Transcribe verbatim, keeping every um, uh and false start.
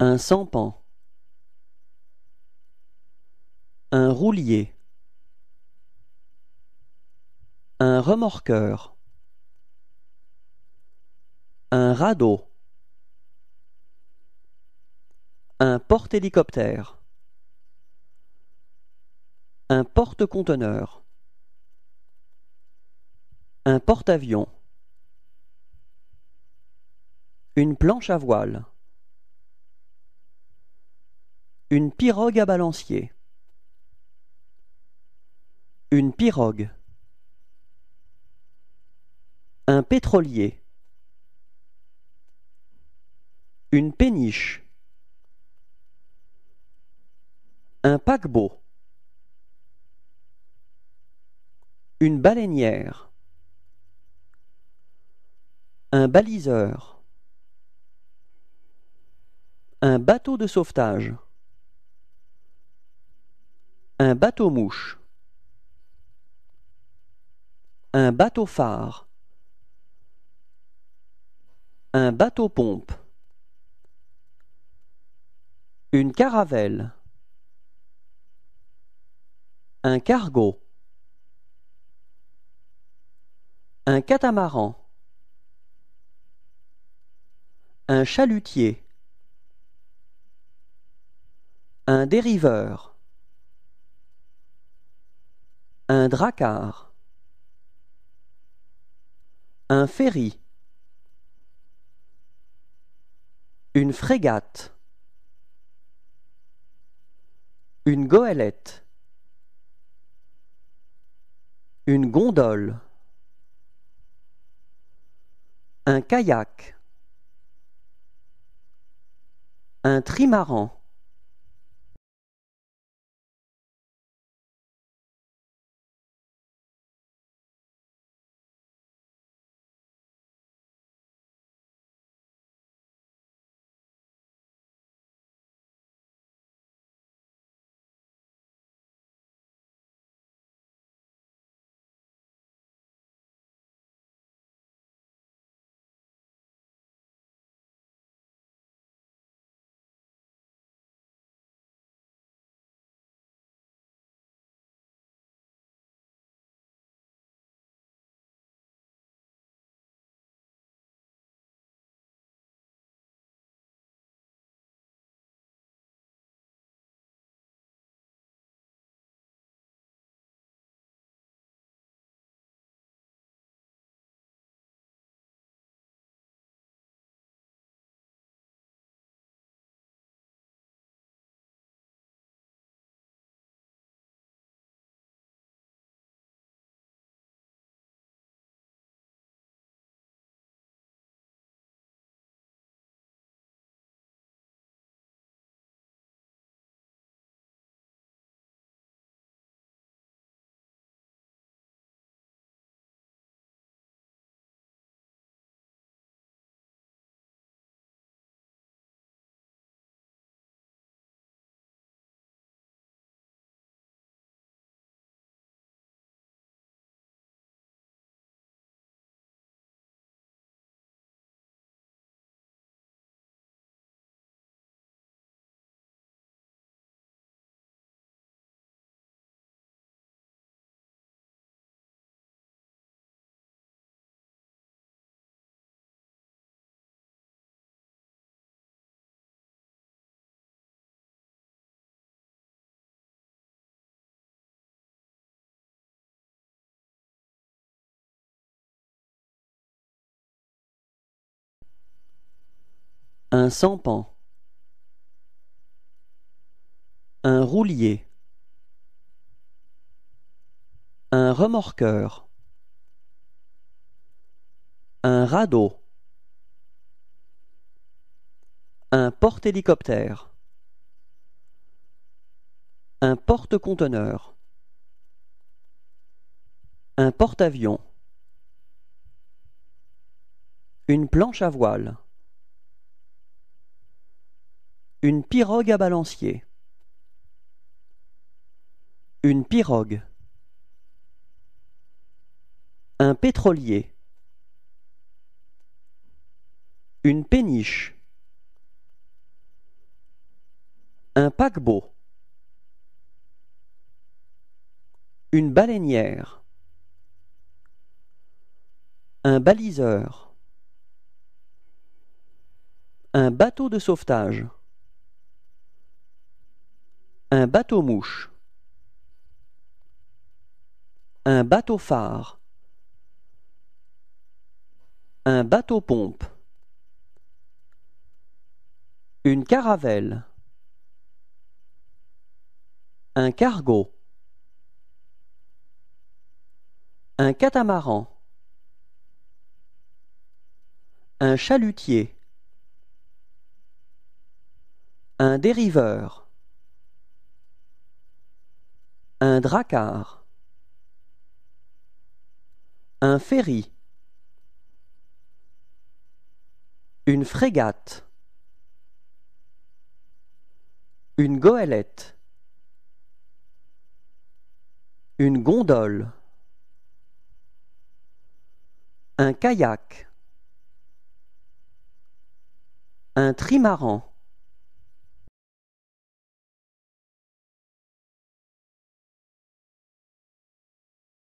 un sampan, un roulier, un remorqueur, un radeau, un porte-hélicoptère, un porte-conteneur, un porte-avions, une planche à voile, une pirogue à balancier, une pirogue, un pétrolier, une péniche, un paquebot, une baleinière, un baliseur, un bateau de sauvetage, un bateau-mouche, un bateau-phare, un bateau-pompe, une caravelle, un cargo, un catamaran, un chalutier, un dériveur, un dracard, un ferry, une frégate, une goélette, une gondole, un kayak, un trimaran. Un sampan, un roulier, un remorqueur, un radeau, un porte-hélicoptère, un porte-conteneur, un porte-avions, une planche à voile, une pirogue à balancier, une pirogue, un pétrolier, une péniche, Un paquebot. Une baleinière. Un baliseur. Un bateau de sauvetage. Un bateau-mouche. Un bateau-phare. Un bateau-pompe. Une caravelle. Un cargo. Un catamaran. Un chalutier. Un dériveur. Un dracard. Un ferry. Une frégate. Une goélette. Une gondole. Un kayak. Un trimaran.